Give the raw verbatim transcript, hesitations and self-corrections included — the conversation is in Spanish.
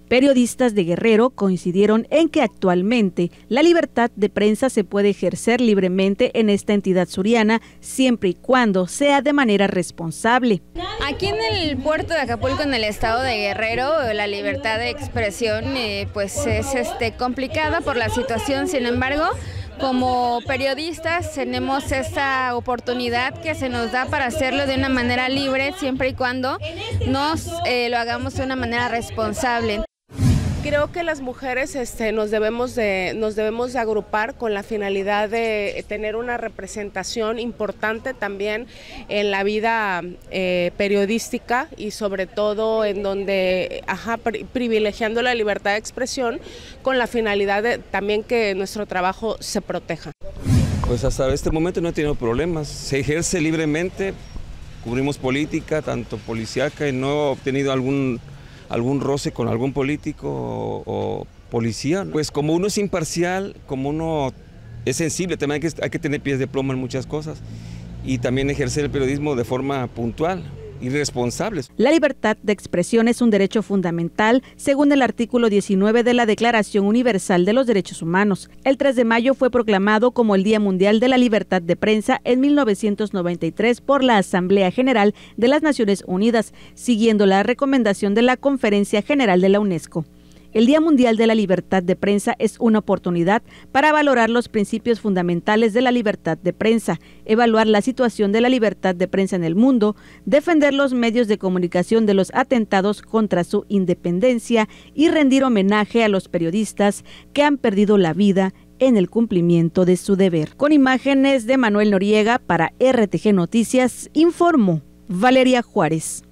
Periodistas de Guerrero coincidieron en que actualmente la libertad de prensa se puede ejercer libremente en esta entidad suriana siempre y cuando sea de manera responsable. Aquí en el puerto de Acapulco, en el estado de Guerrero, la libertad de expresión eh, pues es este, complicada por la situación. Sin embargo, como periodistas tenemos esta oportunidad que se nos da para hacerlo de una manera libre siempre y cuando nos eh, lo hagamos de una manera responsable. Creo que las mujeres este, nos, debemos de, nos debemos de agrupar con la finalidad de tener una representación importante también en la vida eh, periodística y sobre todo en donde, ajá, privilegiando la libertad de expresión con la finalidad de también que nuestro trabajo se proteja. Pues hasta este momento no he tenido problemas, se ejerce libremente, cubrimos política, tanto policíaca, y no he obtenido algún... algún roce con algún político o, o policía, ¿no? Pues como uno es imparcial, como uno es sensible, también hay que, hay que tener pies de plomo en muchas cosas y también ejercer el periodismo de forma puntual y responsable. La libertad de expresión es un derecho fundamental según el artículo diecinueve de la Declaración Universal de los Derechos Humanos. El tres de mayo fue proclamado como el Día Mundial de la Libertad de Prensa en mil novecientos noventa y tres por la Asamblea General de las Naciones Unidas, siguiendo la recomendación de la Conferencia General de la UNESCO. El Día Mundial de la Libertad de Prensa es una oportunidad para valorar los principios fundamentales de la libertad de prensa, evaluar la situación de la libertad de prensa en el mundo, defender los medios de comunicación de los atentados contra su independencia y rendir homenaje a los periodistas que han perdido la vida en el cumplimiento de su deber. Con imágenes de Manuel Noriega para R T G Noticias, informó Valeria Juárez.